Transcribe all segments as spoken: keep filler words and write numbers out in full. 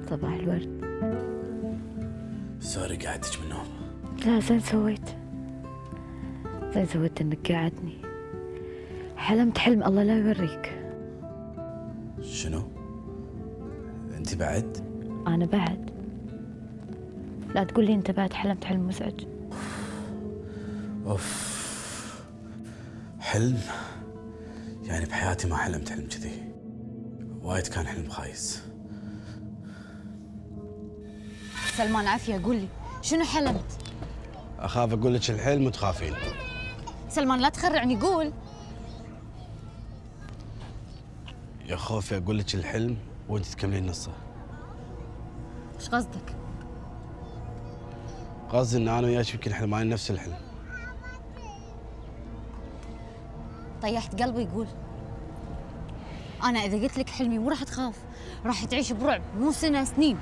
صباح الورد. سوري قعدتك من النوم. لا زين سويت، زين سويت انك قاعدني. حلمت حلم الله لا يوريك. شنو؟ انت بعد؟ انا بعد. لا تقول لي انت بعد حلمت حلم مزعج. اوف، حلم؟ يعني بحياتي ما حلمت حلم كذي، وايد كان حلم خايس. سلمان عافية قول لي شنو حلمت؟ اخاف اقول لك الحلم وتخافين. سلمان لا تخرعني قول. يا خوفي اقول لك الحلم وانت تكملين نصه. ايش قصدك؟ قصدي ان انا وياك يمكن حلمانين نفس الحلم. طيحت قلبي يقول. انا اذا قلت لك حلمي مو راح تخاف، راح تعيش برعب مو سنه سنين.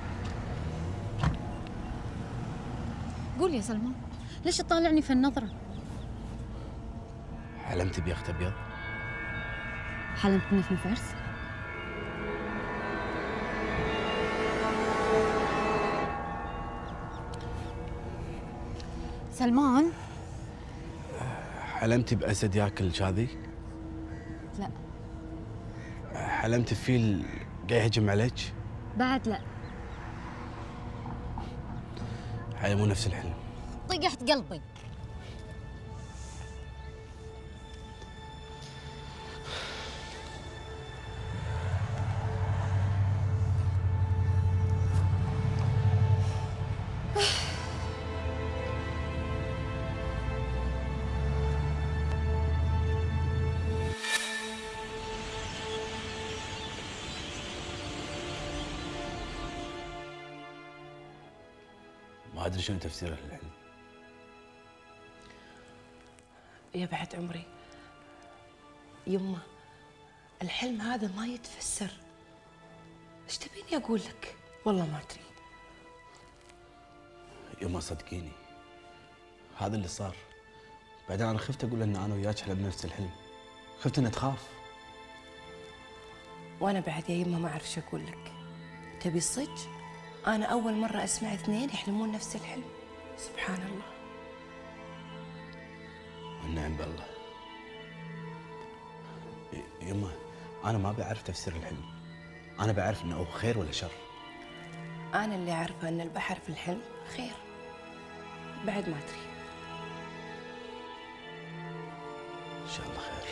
قول يا سلمان ليش تطالعني في النظره؟ حلمت بيخت ابيض؟ حلمت اني في فارس؟ سلمان حلمت باسد ياكل شاذي؟ لا. حلمت بفيل قاعد يهجم عليك؟ بعد لا. هاي مو نفس الحلم. طيحت قلبي. ما ادري شنو تفسيره للحلم. يا بعد عمري يمه، الحلم هذا ما يتفسر. ايش تبيني اقول لك؟ والله ما ادري. يما صدقيني هذا اللي صار. بعدين انا خفت اقول ان انا وياك حلمنا نفس الحلم، خفت انها تخاف. وانا بعد يا يمه ما اعرف شو اقول لك. تبي الصج؟ انا اول مره اسمع اثنين يحلمون نفس الحلم. سبحان الله. والنعم بالله. يما انا ما بعرف تفسير الحلم، انا بعرف انه خير ولا شر. انا اللي اعرفه ان البحر في الحلم خير، بعد ما ادري. ان شاء الله خير.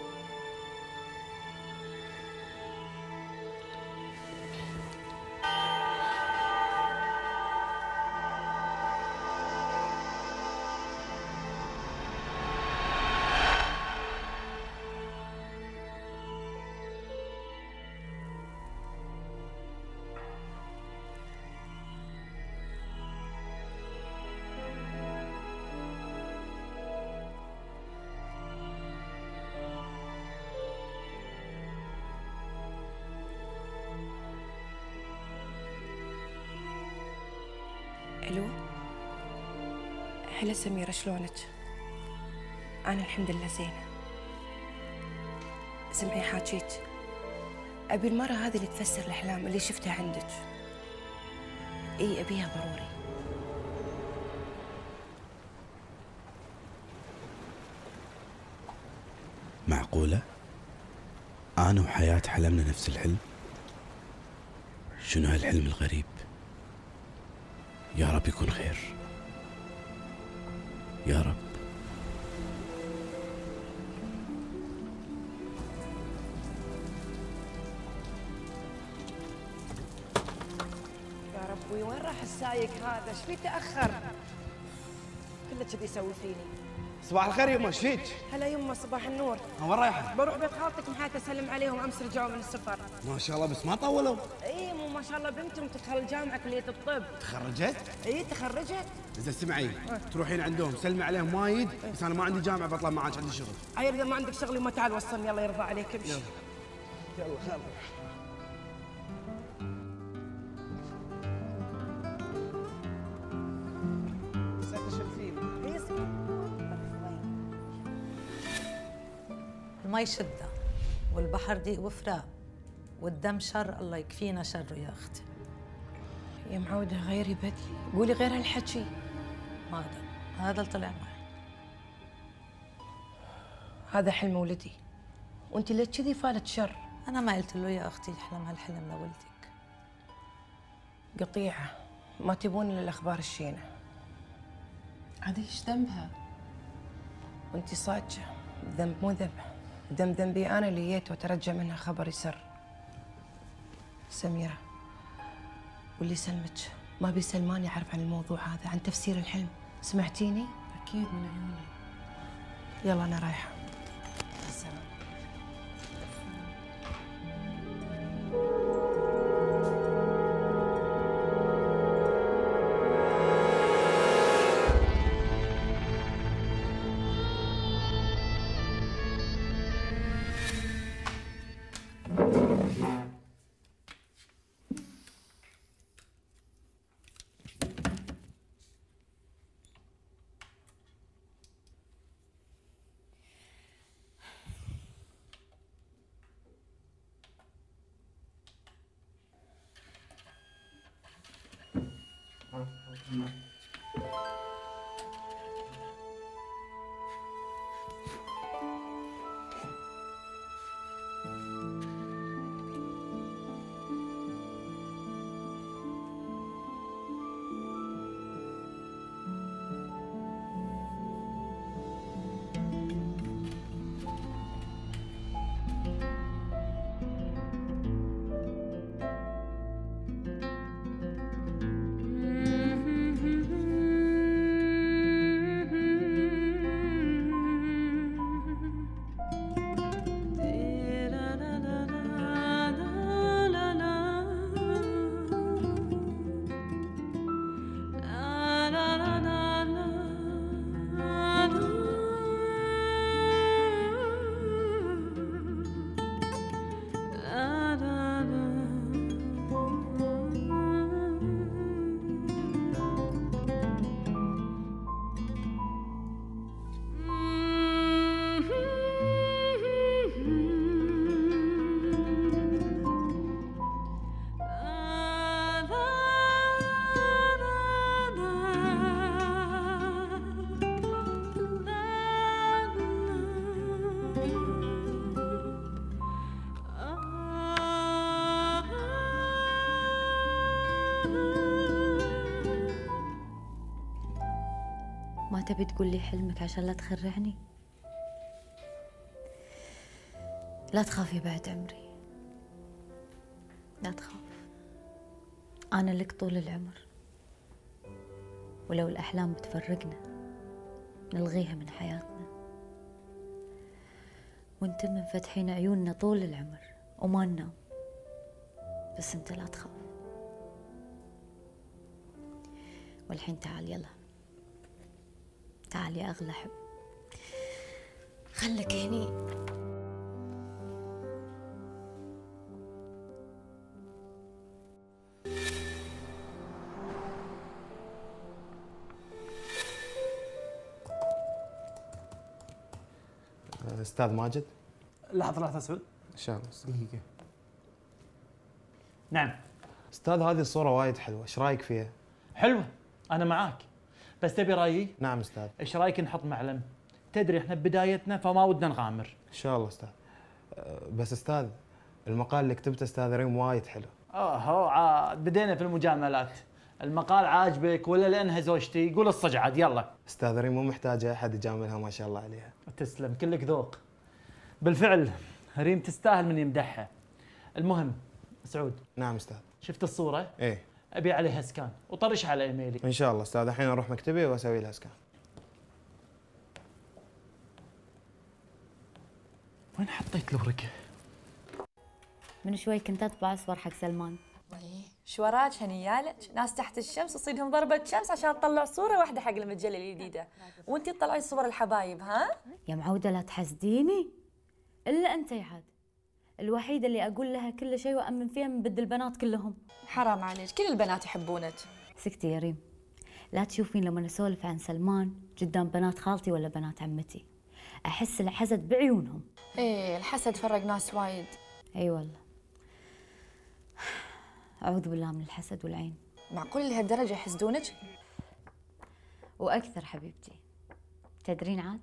الو، هلا سميرة شلونك؟ أنا الحمد لله زينة. سمعي حاجيك، أبي المرة هذه اللي تفسر الأحلام اللي شفتها عندك. إي أبيها ضروري. معقولة؟ أنا وحياة حلمنا نفس الحلم؟ شنو هالحلم الغريب؟ يا رب يكون خير، يا رب. يا ربي وين راح السايق هذا؟ ايش فيه تاخر؟ كله كذي يسوي فيني. صباح الخير يما، ايش فيك؟ هلا يمه صباح النور. وين رايحه؟ بروح بيت خالتك محايت اسلم عليهم، امس رجعوا من السفر. ما شاء الله، بس ما طولوا. اي مو ما شاء الله بنتهم تدخل الجامعه كليه الطب. تخرجت؟ اي تخرجت. اذا سمعي تروحين عندهم سلمي عليهم وايد، بس انا ما عندي جامعه بطلع معاك، عندي شغل. عيل اذا ما عندك شغل ما تعال وصلني، الله يرضى عليك امشي. يلا يلا خير. المي شدة والبحر ضيق وفراق والدم شر، الله يكفينا شره يا أختي. يا معودة غيري بدلي، قولي غير هالحكي. هذا هذا اللي طلع معي. هذا حلم ولدي، وانت ليش كذي فالت شر؟ انا ما قلت له يا اختي احلم هالحلم لولدك. قطيعة ما تبون الا الاخبار الشينة. عاد ايش ذنبها؟ وانت صادقة، الذنب مو ذبح، الذنب ذنبي انا اللي جيت وترجى منها خبر يسر. سميرة واللي سلمك ما بي سلمان يعرف عن الموضوع هذا، عن تفسير الحلم، سمعتيني؟ اكيد من عيوني. يلا انا رايحة. السلام. ما تبي تقول لي حلمك عشان لا تخرعني؟ لا تخافي بعد عمري، لا تخاف. أنا لك طول العمر، ولو الأحلام بتفرقنا نلغيها من حياتنا، وانت منفتحين عيوننا طول العمر وما ننام. بس انت لا تخاف. والحين تعال يلا، تعال يا أغلى حب، خلك هني. استاذ ماجد. لحظة لحظة سعود. ان شاء الله. دقيقة. نعم. استاذ هذه الصورة وايد حلوة، ايش رايك فيها؟ حلوة، أنا معاك. بس تبي رأيي؟ نعم استاذ. ايش رايك نحط معلم؟ تدري احنا ببدايتنا فما ودنا نغامر. ان شاء الله استاذ. بس استاذ المقال اللي كتبته استاذ ريم وايد حلو. اه هو عاد بدينا في المجاملات. المقال عاجبك ولا لانها زوجتي؟ قول الصج عاد يلا. استاذ ريم مو محتاجة احد يجاملها، ما شاء الله عليها. تسلم، كلك ذوق. بالفعل ريم تستاهل من يمدحها. المهم سعود. نعم استاذ. شفت الصورة؟ ايه. ابي عليها سكان وطرشها على ايميلي. ان شاء الله استاذ، الحين اروح مكتبي واسوي لها سكان. وين حطيت الورقة؟ من شوي كنت اطبع صور حق سلمان. شو وراك هنيالك؟ ناس تحت الشمس تصيدهم ضربة شمس عشان تطلع صورة واحدة حق المجلة الجديدة، وانتي تطلعي صور الحبايب. ها؟ يا معودة لا تحسديني، الا انت يا عاد الوحيدة اللي اقول لها كل شيء وامن فيها من بد البنات كلهم. حرام عليك، كل البنات يحبونك. سكتي يا ريم، لا تشوفين لما اسولف عن سلمان قدام بنات خالتي ولا بنات عمتي احس الحسد بعيونهم. ايه الحسد فرق ناس وايد. اي والله. اعوذ بالله من الحسد والعين. معقول لهالدرجة يحسدونك؟ واكثر حبيبتي. تدرين عاد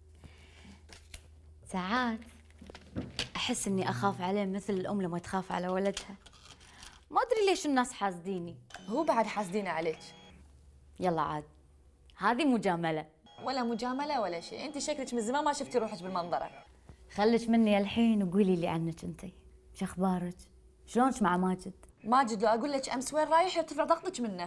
ساعات احس اني اخاف عليه مثل الام لما تخاف على ولدها. ما ادري ليش الناس حاسديني. هو بعد حاسدين عليك. يلا عاد هذه مجامله. ولا مجاملة ولا شيء، انت شكلك من زمان ما شفتي روحك بالمنظرة. خليك مني الحين وقولي لي عنك انتي. شو اخبارك؟ شلونك مع ماجد؟ ماجد لو اقول لك امس وين رايح يرتفع ضغطك منه.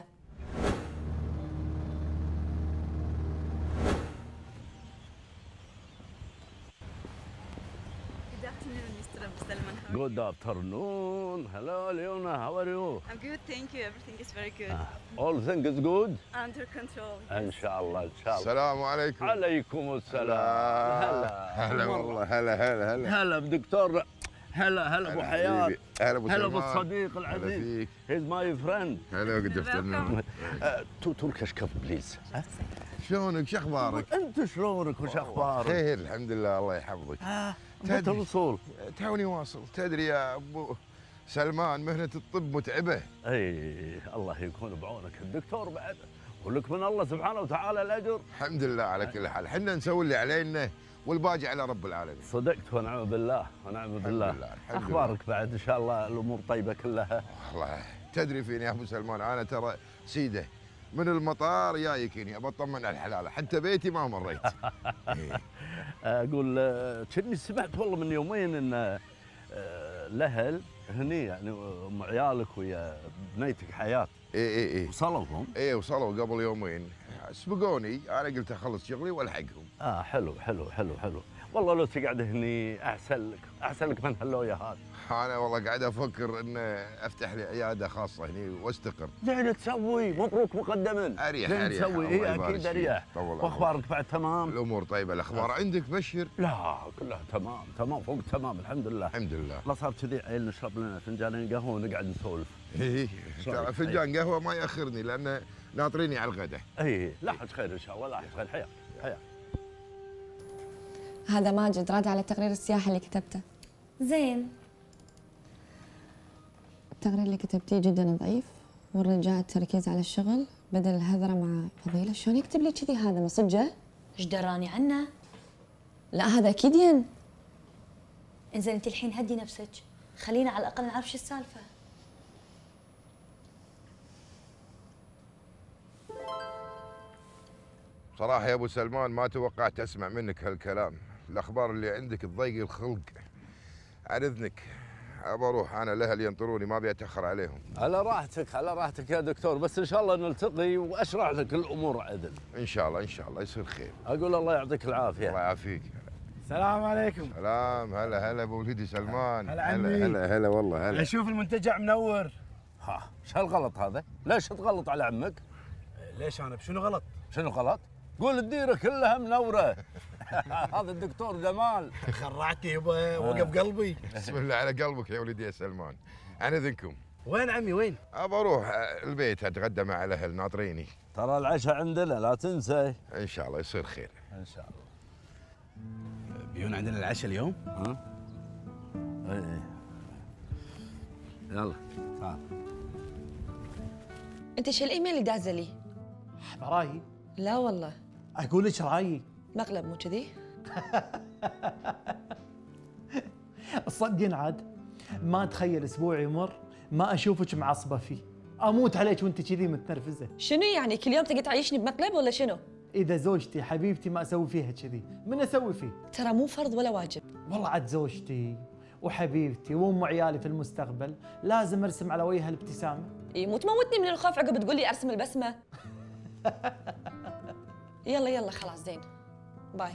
Good afternoon. Hello, Leona. How are you? I'm good, thank you. Everything is very good. Uh, all things is good? Under control. إن شاء الله إن شاء الله. السلام عليكم. عليكم السلام. هلا هلا والله هلا هلا هلا. هلا بدكتور. هلا هلا أبو حياة. هلا أبو هلا سلمان. بالصديق العزيز. He's my friend. هلا good afternoon. تو تركش كف بليز. شلونك؟ شو اخبارك؟ انت شلونك وش اخبارك؟ خير الحمد لله الله يحفظك. آه متى الوصول؟ توني واصل، تدري يا ابو سلمان مهنة الطب متعبة. اي الله يكون بعونك الدكتور بعد، ولك من الله سبحانه وتعالى الاجر. الحمد لله على كل حال، احنا نسوي اللي علينا والباقي على رب العالمين. صدقت ونعم بالله ونعم بالله. الحمد لله. الحمد اخبارك بعد ان شاء الله الامور طيبه كلها؟ والله تدري فيني يا ابو سلمان انا ترى سيده من المطار جايكني ابى اطمن على الحلاله، حتى بيتي ما مريت. اقول كني سمعت والله من يومين ان الاهل هني يعني ام عيالك ويا بنيتك حياه. اي اي اي وصلوا هم؟ اي وصلوا قبل يومين، سبقوني انا قلت اخلص شغلي والحقهم. اه حلو حلو حلو حلو، والله لو تقعد هني احسن لك، احسن لك من هاللويا هذا. انا والله قاعد افكر ان افتح لي عياده خاصه هني واستقر. زين تسوي، مبروك مقدما. اريح زين اريح تسوي، اي اكيد اريح. واخبارك بعد تمام؟ الامور طيبه، الاخبار عندك بشر؟ لا كلها تمام تمام فوق تمام الحمد لله. الحمد لله. لا صار كذي عيل نشرب لنا فنجانين قهوه ونقعد نسولف. اي ترى فنجان قهوه ما ياخرني لانه ناطريني على الغداء. اي لاحظ خير ان شاء الله، لاحظ خير. حياك حياك. هذا ماجد راد على التقرير السياحي اللي كتبته. زين. التقرير اللي كتبتيه جدا ضعيف، والرجاء التركيز على الشغل بدل الهذرة مع فضيلة. شلون يكتب لي كذي هذا من صجة؟ ايش دراني عنه؟ لا هذا اكيد ين. انزين انت الحين هدي نفسك، خلينا على الاقل نعرف شو السالفة. صراحه يا ابو سلمان ما توقعت اسمع منك هالكلام، الاخبار اللي عندك تضيق الخلق. عن اذنك ابى اروح، انا الاهل ينطروني ما ابي اتاخر عليهم. على راحتك على راحتك يا دكتور، بس ان شاء الله نلتقي واشرح لك الامور عدل. ان شاء الله ان شاء الله يصير خير. اقول الله يعطيك العافيه. الله يعافيك. السلام عليكم. سلام. هلا هلا ابو وليدي سلمان. هلا عمي. هلا هلا والله هلا. اشوف المنتجع منور. ها ايش هالغلط هذا؟ ليش تغلط على عمك؟ ليش انا بشنو غلط؟ شنو غلط؟ قول الديره كلها منوره. هذا الدكتور جمال. خرعتني يبا، وقف قلبي. بسم الله على قلبك يا وليدي يا سلمان. عن اذنكم. وين عمي وين؟ ابى اروح البيت اتغدى مع الاهل ناطريني. ترى العشاء عندنا لا تنسى. ان شاء الله يصير خير. ان شاء الله. بيون عندنا العشاء اليوم؟ ها؟ اي اي. يلا تعال. انت شو الايميل اللي دازه لي؟ رايي؟ لا والله. اقول لك رايي. مقلب مو كذي؟ تصدقين عاد ما اتخيل اسبوع يمر ما اشوفك معصبه فيه، اموت عليك وانت كذي متنرفزه. شنو يعني كل يوم تقعد تعيشني بمقلب ولا شنو؟ اذا زوجتي حبيبتي ما اسوي فيها كذي، من اسوي فيه؟ ترى مو فرض ولا واجب. والله عاد زوجتي وحبيبتي وام عيالي في المستقبل لازم ارسم على وجهها الابتسامه. اي مو تموتني من الخوف عقب تقول لي ارسم البسمه. يلا يلا خلاص زين باي.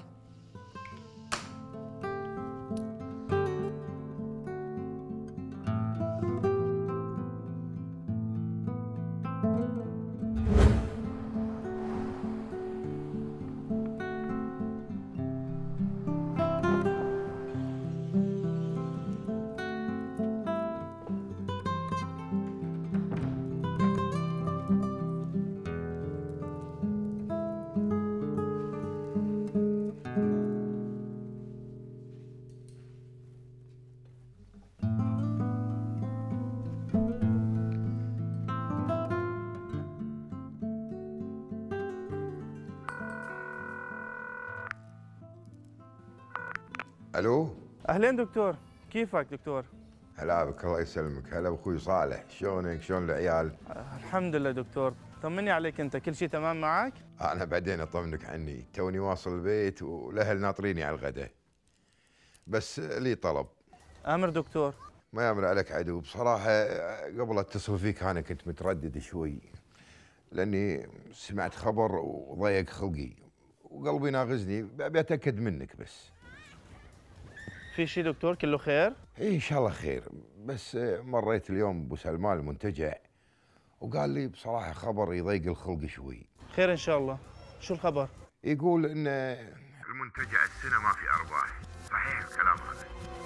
الو. اهلين دكتور، كيفك دكتور؟ هلا بك، الله يسلمك. هلا باخوي صالح، شلونك؟ شلون العيال؟ الحمد لله دكتور، طمني عليك انت، كل شيء تمام معك؟ انا بعدين اطمنك عني، توني واصل البيت والاهل ناطريني على الغداء. بس لي طلب. امر دكتور. ما يامر عليك عدو، بصراحه قبل اتصل فيك انا كنت متردد شوي، لاني سمعت خبر وضيق خلقي وقلبي ناغزني، ابي اتاكد منك بس. في شيء دكتور؟ كله خير؟ اي ان شاء الله خير، بس مريت اليوم ابو سلمان المنتجع وقال لي بصراحه خبر يضيق الخلق شوي. خير ان شاء الله، شو الخبر؟ يقول ان المنتجع السنه ما في ارباح، صحيح الكلام هذا؟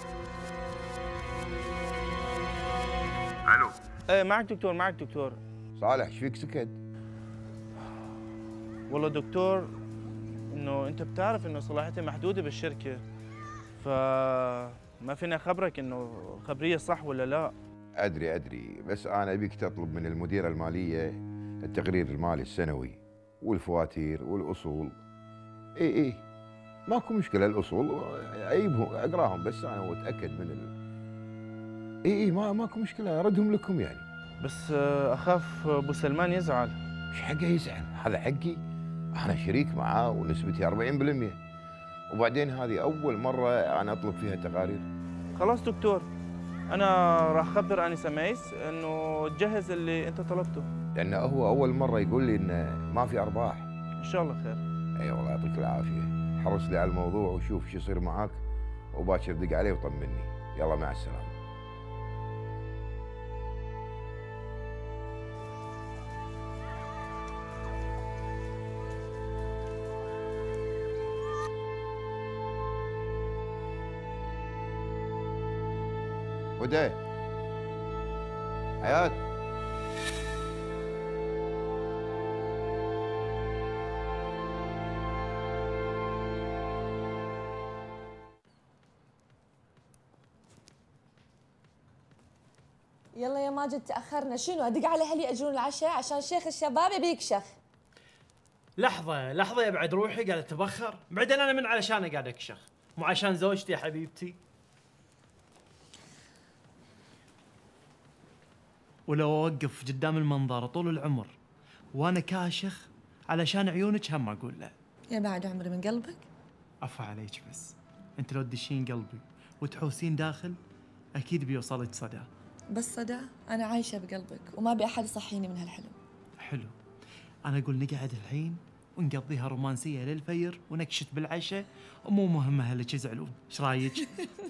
الو. ايه معك دكتور، معك دكتور. صالح ايش فيك سكت؟ والله دكتور انه انت بتعرف انه صلاحيتي محدوده بالشركه، فما فيني اخبرك انه خبريه صح ولا لا. ادري ادري، بس انا ابيك تطلب من المديره الماليه التقرير المالي السنوي والفواتير والاصول. اي اي ماكو مشكله، الاصول عيبهم اقراهم، بس انا متاكد من ال... اي اي ما ماكو مشكله، اردهم لكم يعني. بس اخاف ابو سلمان يزعل. ايش حقه يزعل؟ هذا حقي، انا شريك معاه ونسبتي أربعين بالمئة، وبعدين هذه اول مره انا اطلب فيها تقارير. خلاص دكتور، انا راح اخبر انسه ميس انه تجهز اللي انت طلبته، لانه هو اول مره يقول لي انه ما في ارباح. ان شاء الله خير. اي والله يعطيك العافيه، حرص لي على الموضوع وشوف شو يصير معاك، وباكر دق عليه وطمني. يلا مع السلامه. هدى، حياة، يلا يا ماجد تاخرنا، شنو ادق على اهلي ياجرون العشاء عشان شيخ الشباب يبي يكشخ. لحظة لحظة يا بعد روحي قاعدة تبخر، بعدين أنا من علشانه قاعد أكشخ، مو عشان زوجتي يا حبيبتي. ولو أوقف قدام المنظر طول العمر وأنا كاشخ علشان عيونك هم أقول لا. يا بعد عمري من قلبك. عفا عليك، بس أنت لو تدشين قلبي وتحوسين داخل أكيد بيوصلك صدى. بس صدى أنا عايشة بقلبك وما أبي أحد يصحيني من هالحلم. حلو، أنا أقول نقعد الحين ونقضيها رومانسية للفير ونكشت بالعشاء، ومو مهم أهلك يزعلون، إيش رايك؟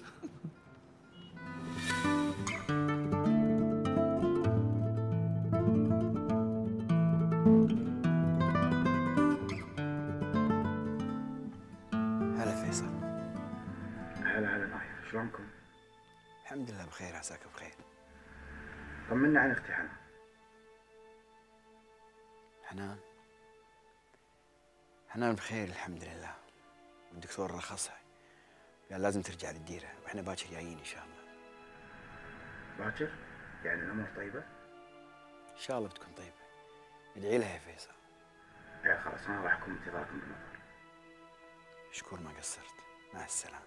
هلا فيصل. هلا هلا نايف، شلونكم؟ الحمد لله بخير، عساك بخير. طمنا عن اختي حنان. حنان حنان بخير الحمد لله، والدكتور رخصها، قال لازم ترجع للديره، واحنا باكر جايين ان شاء الله. باكر؟ يعني الامور طيبه؟ ان شاء الله بتكون طيبه، ادعي لها يا فيصل. ايه خلاص، انا راح اكون انتظاركم بالنظر. شكور ما قصرت، مع السلامه.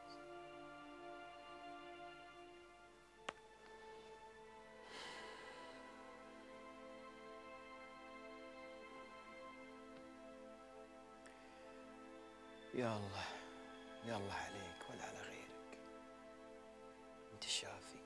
يا الله يا الله عليك ولا على غيرك، انت الشافي.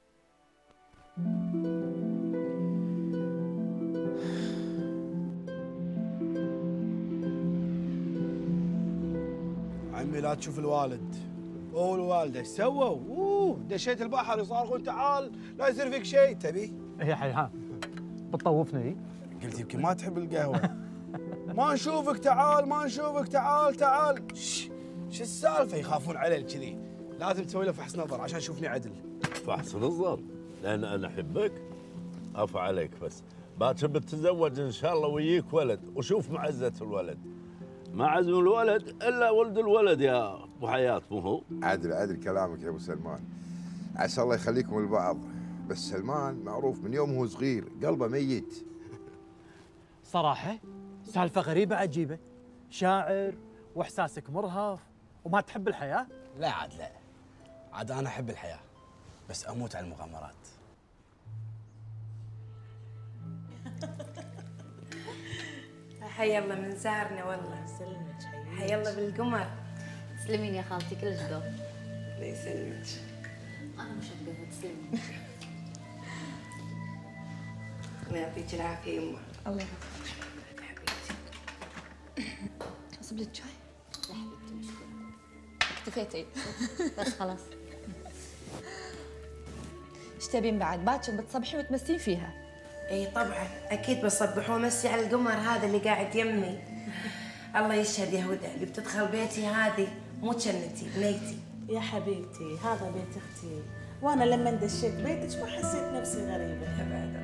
عمي لا تشوف الوالد او الوالده ايش سووا؟ اوه دشيت البحر يصارخون تعال لا يصير فيك شيء. تبي؟ يا حيحان بتطوفني؟ قلت يمكن ما تحب القهوه. ما نشوفك تعال، ما نشوفك تعال تعال. شو السالفه؟ يخافون عليك كذي، لازم تسوي له فحص نظر عشان يشوفني عدل. فحص نظر؟ لان انا احبك؟ عفا عليك، بس باكر بتتزوج ان شاء الله ويجيك ولد، وشوف معزه الولد. ما عزم الولد الا ولد الولد يا ابو حياه، مو هو؟ عدل عدل كلامك يا ابو سلمان، عسى الله يخليكم لبعض، بس سلمان معروف من يوم هو صغير قلبه ميت. صراحة سالفة غريبة عجيبة، شاعر واحساسك مرهف وما تحب الحياة. لا عاد لا، عاد انا احب الحياه بس اموت على المغامرات. حي الله من زهرنا والله. سلمك حي الله بالقمر. تسلمين يا خالتي كلش ذوق. الله يسلمك. انا مشبهه تسلمين. الله يعطيك العافيه يمه. الله يعافيك حبيبتي. اصب لك شاي؟ لا حبيبتي مشكوره. اكتفيتي. بس خلاص. ايش تبين بعد؟ باكر بتصبحين وتمسين فيها. اي طبعا اكيد بصبح وامسي على القمر هذا اللي قاعد يمي. الله يشهد يا هدى، اللي بتدخل بيتي هذه مو جنتي بنيتي. يا حبيبتي هذا بيت اختي، وانا لما دشيت بيتك ما حسيت نفسي غريبه ابدا.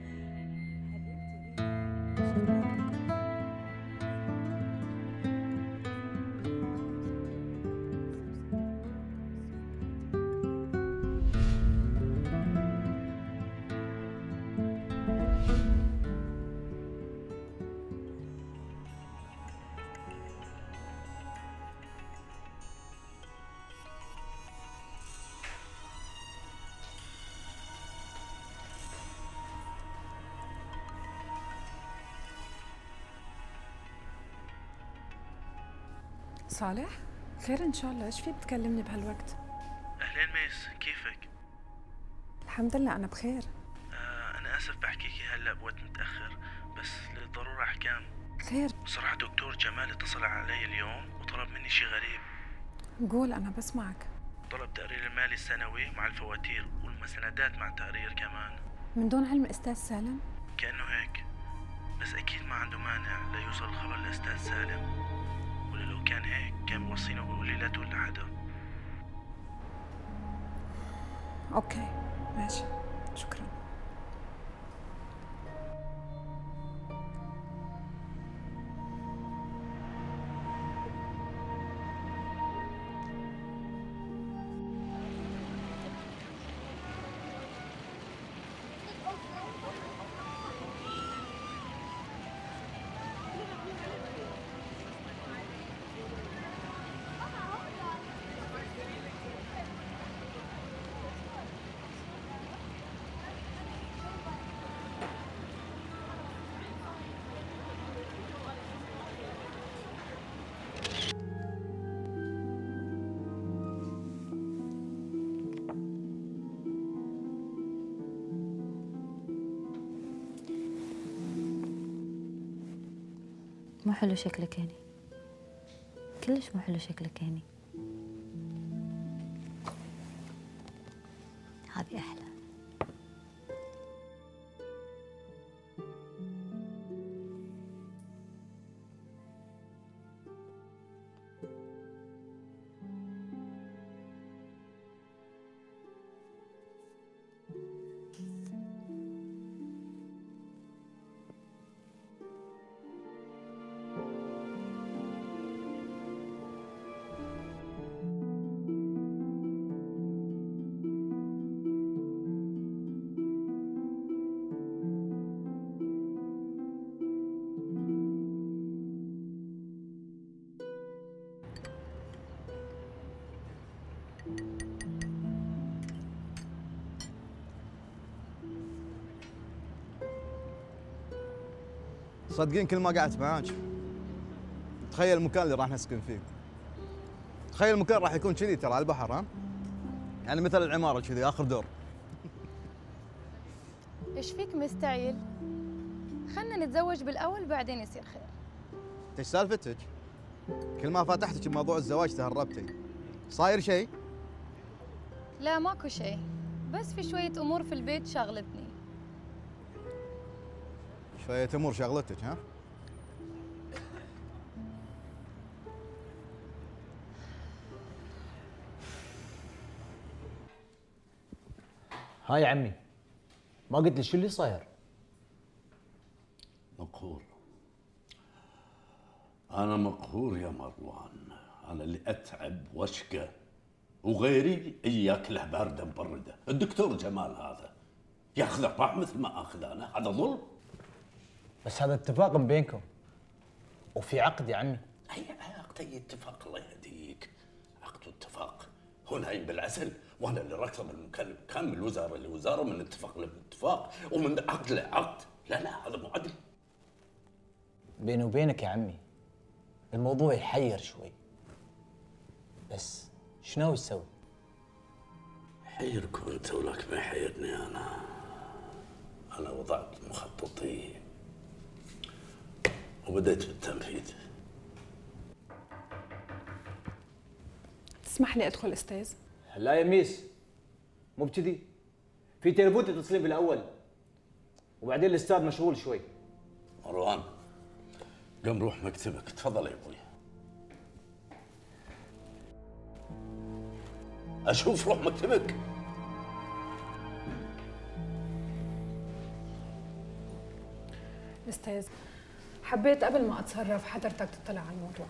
صالح؟ خير إن شاء الله، إيش في بتكلمني بهالوقت؟ أهلين ميس، كيفك؟ الحمد لله أنا بخير. آه أنا آسف بحكيكي هلا بوقت متأخر، بس لضرورة أحكام. خير؟ بصراحة دكتور جمال اتصل علي اليوم وطلب مني شي غريب. قول أنا بسمعك. طلب تقرير المالي السنوي مع الفواتير والمستندات مع التقرير كمان. من دون علم أستاذ سالم؟ كأنه هيك، بس أكيد ما عنده مانع ليوصل الخبر لأستاذ سالم، ولا لو كان هيك كان بوصينا وبيقول لي لا تقول لحدا. أوكي ماشي، شكرا. مو حلو شكلك هني، كلش مو حلو شكلك هني. هذه أحلى. صدقين كل ما قعدت معاك تخيل المكان اللي راح نسكن فيه. تخيل المكان راح يكون كذي ترى على البحر، ها؟ يعني مثل العمارة كذي آخر دور. ايش فيك مستعجل؟ خلنا نتزوج بالأول بعدين يصير خير. ايش سالفتك؟ كل ما فتحتك بموضوع الزواج تهربتي. صاير شيء؟ لا ماكو شيء، بس في شوية أمور في البيت شغلتني. شوية أمور شغلتك، ها؟ هاي يا عمي، ما قلت لي شو اللي صاير؟ مقهور. أنا مقهور يا مروان، أنا اللي أتعب وأشقى وغيري إياك له باردة مبردة. الدكتور جمال هذا ياخذ الراح مثل ما آخذ أنا، هذا ظلم. بس هذا اتفاق بينكم وفي عقد يا عمي. أي عقد؟ أي اتفاق؟ الله يهديك، عقد واتفاق. هو نايم بالعسل وانا اللي ركب المكلف، كان من الوزاره لوزاره، من اتفاق لاتفاق، ومن عقد لعقد. لا لا هذا مو عدل. بيني وبينك يا عمي الموضوع يحير شوي، بس شنو ناوي تسوي؟ يحيركم انت ولكن ما يحيرني انا. انا وضعت مخططي وبدأت بالتنفيذ. تسمح لي ادخل استاذ؟ لا يا ميس، مو بكذي. في تليفون تتصلين بالاول وبعدين الاستاذ مشغول شوي. مروان قم روح مكتبك. تفضل يا ابوي. اشوف روح مكتبك. استاذ حبيت قبل ما اتصرف حضرتك تطلع على الموضوع.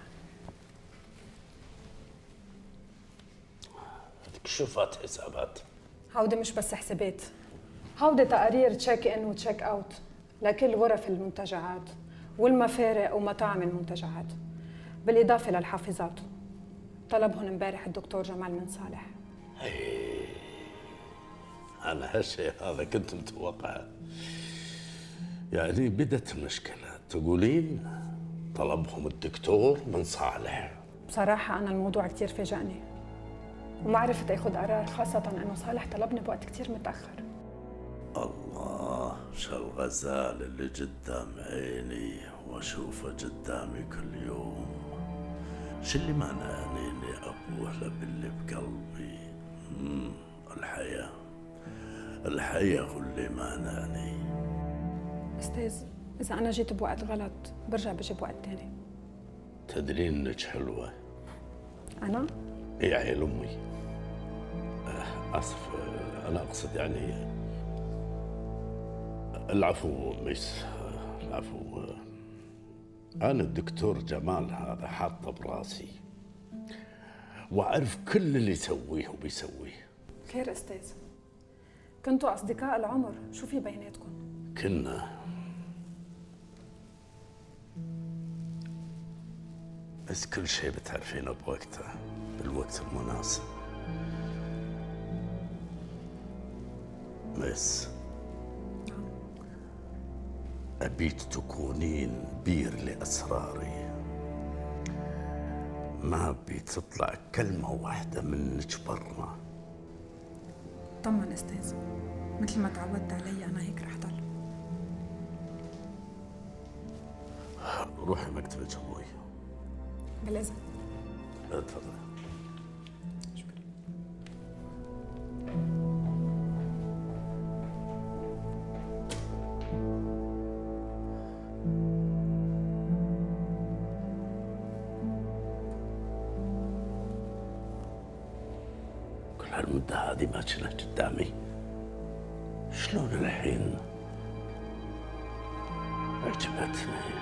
كشوفات حسابات. هودي مش بس حسابات، هودي تقارير تشيك ان وتشيك اوت لكل غرف المنتجعات والمفارق ومطاعم المنتجعات، بالاضافه للحافظات. طلبهم امبارح الدكتور جمال من صالح. هي. انا هالشيء هذا كنت متوقعه. يعني بدت المشكله، تقولين طلبهم الدكتور من صالح. بصراحه انا الموضوع كثير فاجأني وما عرفت اخذ قرار، خاصه انه صالح طلبني بوقت كثير متاخر. الله، شو الغزال اللي قدام عيني واشوفه قدامي كل يوم. شو اللي مانعني اني ابوه له باللي بقلبي؟ مم، الحياه الحياه هو اللي مانعني. استاذ اذا انا جيت بوقت غلط برجع بجي بوقت ثاني. تدرين انك حلوه. انا؟ يا عيل امي. آه، اسف، آه، انا اقصد يعني العفو ميس، آه، العفو. آه، انا الدكتور جمال هذا حاطه براسي واعرف كل اللي يسويه وبيسويه. خير استاذ، كنتوا اصدقاء العمر، شو في بيناتكم؟ كنا، بس كل شيء بتعرفينه بوقته بالوقت المناسب. بس أبيك تكونين بير لأسراري، ما أبي تطلع كلمة واحدة منك برا. طمن استاذ، مثل ما تعودت علي انا هيك رح ضل. روحي مكتبك أبوي. بالإذن. تفضل. كل هالمدة هذه ما كنت قدامي، شلون الحين عجبتني؟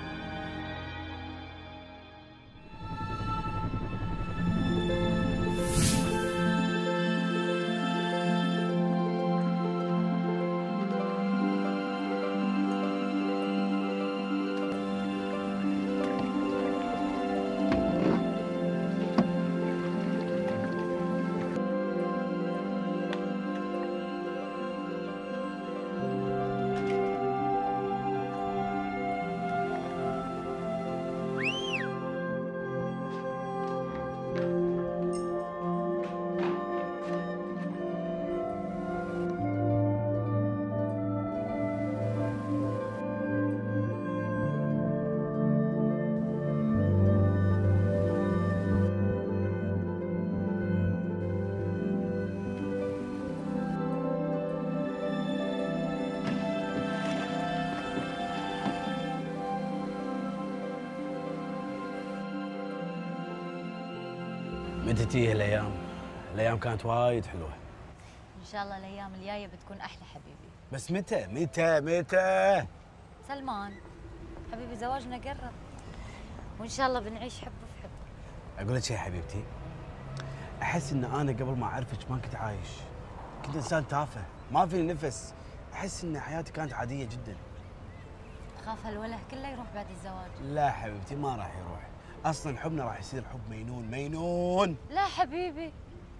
متى تيجي الايام؟ الايام كانت وايد حلوه. ان شاء الله الايام الجايه بتكون احلى حبيبي. بس متى متى متى؟ سلمان حبيبي زواجنا قرب وان شاء الله بنعيش حب في حب. اقول لك شيء حبيبتي، احس ان انا قبل ما اعرفك ما كنت عايش، كنت انسان تافه ما في نفس. احس ان حياتي كانت عاديه جدا. اخاف هالوله كله يروح بعد الزواج. لا حبيبتي ما راح يروح، اصلا حبنا راح يصير حب مينون مينون. لا حبيبي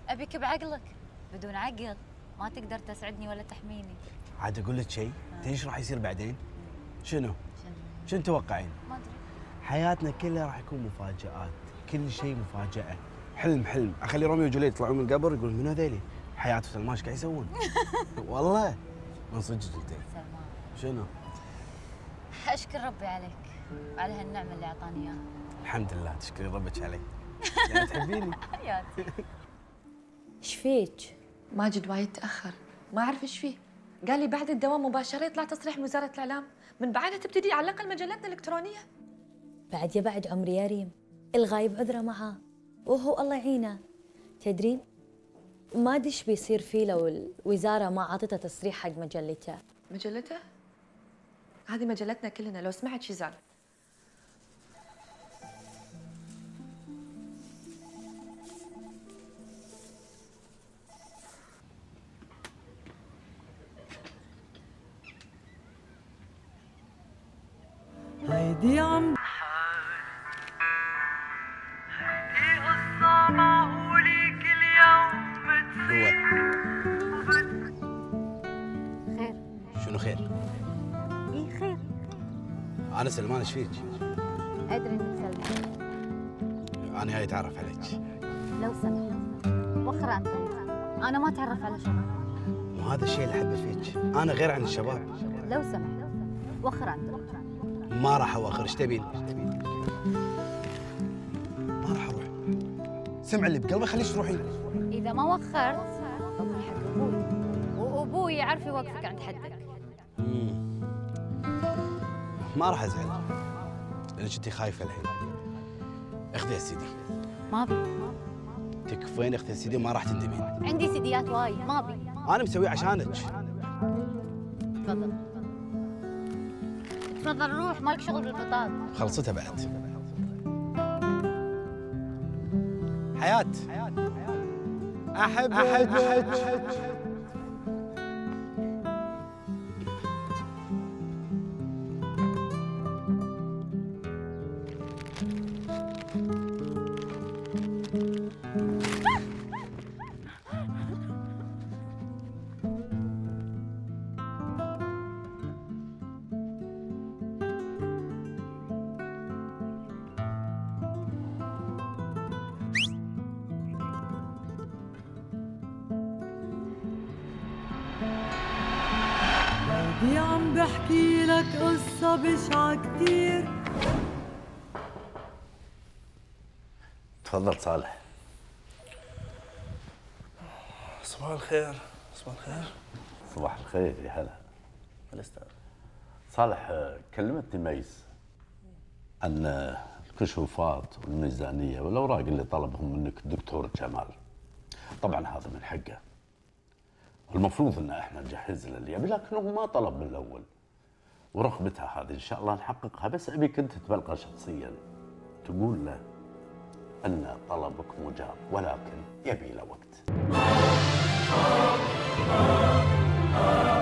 ابيك بعقلك، بدون عقل ما تقدر تسعدني ولا تحميني. عاد اقول لك شيء، تدري ايش راح يصير بعدين؟ شنو؟ شنو تتوقعين؟ ما ادري. حياتنا كلها راح يكون مفاجآت، كل شيء مفاجأة. حلم حلم، اخلي روميو وجوليت يطلعون من القبر يقول منو هذيلي؟ حياة وسلمان ايش قاعد يسوون؟ والله من صدق قلتي. سلمان شنو؟ اشكر ربي عليك وعلى هالنعمة اللي اعطاني اياها. الحمد لله، تشكري ربك علي. يعني تحبيني؟ حياتي. ايش فيك؟ ماجد وايد تاخر، ما اعرف ايش فيه. قال لي بعد الدوام مباشره يطلع تصريح من وزاره الاعلام، من بعدها تبتدي على الاقل مجلتنا الالكترونيه. بعد يا بعد عمري يا ريم، الغايب عذره معاه وهو الله يعينه. تدرين ما ادري ايش بيصير فيه لو الوزاره ما عطته تصريح حق مجلته. مجلته؟ هذه مجلتنا كلنا، لو سمعت شي زعل. هيدي عم هيدي قصة معقولة كل يوم تصير. خير. شنو خير؟ اي خير. انا سلمان، ايش فيك؟ ادري انك سلمان. انا جاي اتعرف عليك. لو سمحت وخر عن طريقي، انا ما اتعرف على شباب. وهذا الشيء اللي احبه فيك، انا غير عن الشباب. لو سمحت وخر عن طريقي. ما راح اوخر، ايش تبين؟ ما راح اروح. سمع اللي بقلبي، خليش تروحين. اذا ما وخرت بقول حق ابوي، وابوي يعرف يوقفك عند حدك. ما راح ازعل لانك انت خايفه الحين. اخذي السيدي. ما ابي. تكفين اخذي السيدي، ما راح تندمين. عندي سيديات وايد، ما ابي. انا مسويه عشانك. تفضل تفضل روح، مالك شغل بالبطاط. خلصتها بعد. حياة أحبك أحبك هيدي عم بحكي لك قصة بشعة كتير. تفضل صالح. صباح الخير. صباح الخير. صباح الخير يا هلا. الاستاذ صالح، كلمتني ميس عن الكشوفات والميزانيه والاوراق اللي طلبهم منك الدكتور جمال. طبعا هذا من حقه، المفروض ان احنا نجهز له اللي يبي، لكنه ما طلب من الاول. ورغبتها هذه ان شاء الله نحققها، بس ابيك انت تبلغه شخصيا تقول له ان طلبك مجاب، ولكن يبي له وقت.